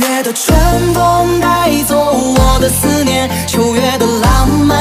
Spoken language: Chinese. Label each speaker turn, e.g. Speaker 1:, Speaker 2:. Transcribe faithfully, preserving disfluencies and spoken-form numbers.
Speaker 1: 月的春风带走我的思念，秋月的浪漫